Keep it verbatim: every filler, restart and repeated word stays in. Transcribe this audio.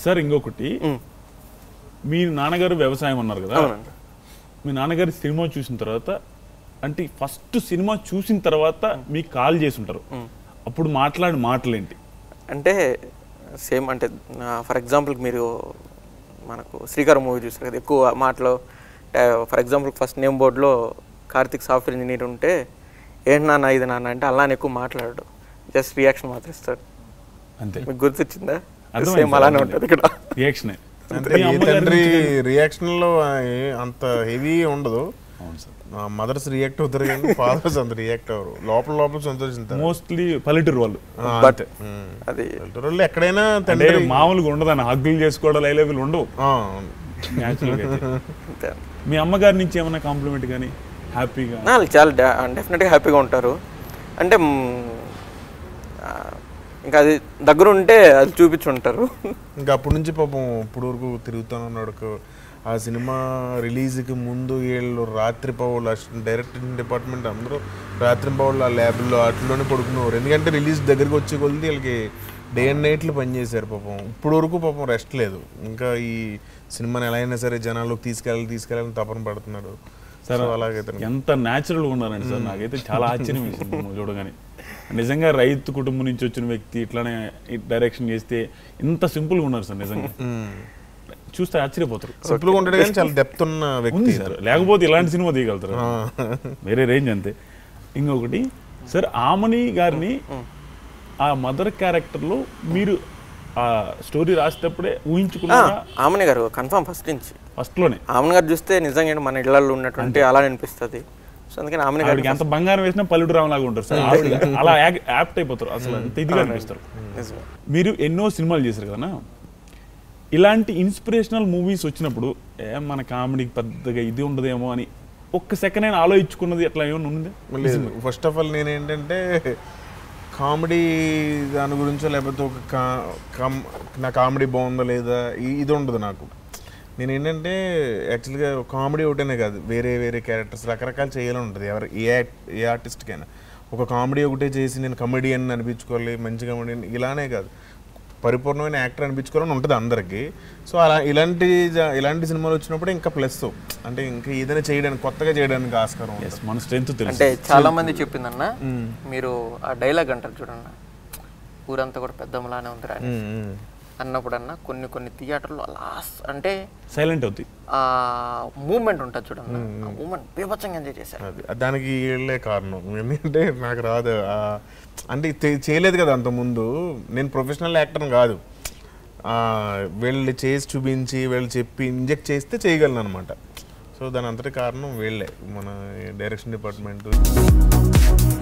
Sir ఇంకొకటి, మీ నాన్నగారు వ్యవసాయం అన్నారు కదా, మీ నాన్నగారి సినిమా చూసిన తర్వాత అంటే ఫస్ట్ సినిమా చూసిన తర్వాత మీకు కాల్ చేసి ఉంటారు, అప్పుడు మాట్లాడిన మాటలేంటి? అంటే సేమ్ అంటే ఫర్ ఎగ్జాంపుల్ మీరు మనకు శ్రీకారం మూవీ చూసారు కదా, ఎక్కువ మాటలు ఫర్ ఎగ్జాంపుల్ ఫస్ట్ నేమ్ బోర్డులో కార్తిక్ సాఫ్ట్వేర్ ఇంజనీర్ ఉంటే ఏంటి నాన్న ఇది నాన్న అంటే అలానే ఎక్కువ మాట్లాడు, జస్ట్ రియాక్షన్ మాత్రం ఇస్తాడు అంతే. మీకు గుర్తొచ్చిందా? సేమ్ అలానే ఉంటుంది ఇక్కడ రియాక్షన్. రియాక్షన్ లో అంత హెవీ ఉండదు. మదర్స్ రియాక్ట్ అవుతారు కానీ ఫాదర్స్ అంత రియాక్ట్ అవ్వరు, లోపల లోపల సంతోషిస్తారు. మోస్ట్లీ పల్లెటూరు వాళ్ళు. అది పల్లెటూరు వాళ్ళు ఎక్కడైనా మామూలుగా ఉండదు, హగ్గులు చేసుకోవడం ఐ లెవెల్ ఉండవు. మీ అమ్మగారి నుంచి ఏమైనా కాంప్లిమెంట్ కానీ హ్యాపీగా? చాలా డెఫినెట్గా హ్యాపీగా ఉంటారు. అంటే ఇంకా అది దగ్గర ఉంటే అది చూపించుంటారు. ఇంకా అప్పటి నుంచి పాపం ఇప్పుడు వరకు తిరుగుతాను అన్నాడు. ఆ సినిమా రిలీజ్కి ముందు వీళ్ళు రాత్రి పౌళ్ళు డైరెక్టింగ్ డిపార్ట్మెంట్ అందరూ రాత్రి పౌళ్ళు ఆ ల్యాబ్లో వాటిలోనే పడుకునేవారు. ఎందుకంటే రిలీజ్ దగ్గరికి వచ్చే కొద్ది వీళ్ళకి డే అండ్ నైట్లు పనిచేశారు పాపం. ఇప్పుడు వరకు పాపం రెస్ట్ లేదు. ఇంకా ఈ సినిమాని ఎలా అయినా సరే జనాల్లోకి తీసుకెళ్ళాలి తీసుకెళ్ళాలని తపన పడుతున్నాడు సార్. అలాగే ఎంత న్యాచురల్గా ఉన్నారండి సార్, నాకైతే చాలా ఆశ్చర్యం వేసింది చూడగానే. నిజంగా రైతు కుటుంబం నుంచి వచ్చిన వ్యక్తి ఇట్లానే డైరెక్షన్ చేస్తే ఇంత సింపుల్గా ఉన్నారు సార్. నిజంగా చూస్తే ఆశ్చర్యపోతారు. సింపుల్గా ఉంటాడు కానీ చాలా డెప్త్ ఉన్న వ్యక్తి సార్, లేకపోతే ఇలాంటి సినిమా తీయగలుగుతారు, వేరే రేంజ్ అంతే. ఇంకొకటి సార్, ఆమని గారిని ఆ మదర్ క్యారెక్టర్లో మీరు ఆ స్టోరీ రాసేటప్పుడే ఊహించుకున్నారా? ఆమని గారు కన్ఫర్మ్ ఫస్ట్ నుంచి, ఫస్ట్ లోనే ఆమని గారు చూస్తే నిజంగా మన ఇళ్లలో ఉన్నటువంటి అలా అనిపిస్తుంది. సో అందుకని ఆమని గారికి ఎంత బంగారం వేసినా పల్లెటూరు రామలాగా ఉంటారు సార్, అలా యాప్ట్ అయిపోతారు, అసలు అంత ఇదిగా అనిపిస్తారు. మీరు ఎన్నో సినిమాలు చేశారు కదా, ఇలాంటి ఇన్స్పిరేషనల్ మూవీస్ వచ్చినప్పుడు ఏ మన కామెడీకి పెద్దగా ఇది ఉండదేమో అని ఒక్క సెకండ్ అయినా ఆలోచించుకున్నది అట్లా ఏమైనా ఉంది? ఫస్ట్ ఆఫ్ ఆల్ నేను ఏంటంటే కామెడీ దాని గురించో లేకపోతే ఒక నా కామెడీ బాగుందా లేదా ఇది ఉండదు నాకు. నేను ఏంటంటే యాక్చువల్గా కామెడీ ఒకటేనే కాదు, వేరే వేరే క్యారెక్టర్స్ రకరకాలు చేయాలని ఉంటుంది ఎవరు ఏ ఏ ఆర్టిస్ట్కైనా. ఒక కామెడీ ఒకటే చేసి నేను కమెడియన్ అనిపించుకోవాలి, మంచి కమెడియన్ ఇలానే కాదు, పరిపూర్ణమైన యాక్టర్ అనిపించుకోవాలని ఉంటుంది అందరికీ. సో అలా ఇలాంటి ఇలాంటి సినిమాలు వచ్చినప్పుడు ఇంకా ప్లస్ అంటే ఇంకా ఏదైనా చేయడానికి కొత్తగా చేయడానికి ఆస్కారం మన స్ట్రెంత్. అంటే చాలా మంది చెప్పిందన్న, మీరు ఆ డైలాగ్ అంటారు చూడన్న, ఊరంతా కూడా పెద్దమ్మలానే ఉందిరా అన్నప్పుడు అన్న కొన్ని కొన్ని థియేటర్లో లాస్ట్ అంటే సైలెంట్ అవుతుంది, ఆ మూమెంట్ ఉంటుంది చూడన్న, ఆ మూమెంట్ బీభత్సంగా ఎంజాయ్ చేశారు. దానికి వీళ్ళే కారణం. ఎందుకంటే నాకు రాదు అంటే చేయలేదు కదా అంతకుముందు, నేను ప్రొఫెషనల్ యాక్టర్ని కాదు. వీళ్ళు చేసి చూపించి వీళ్ళు చెప్పి ఇంజెక్ట్ చేస్తే చేయగలను అనమాట. సో దాని అంతటి కారణం వీళ్ళే, మన డైరెక్షన్ డిపార్ట్మెంట్.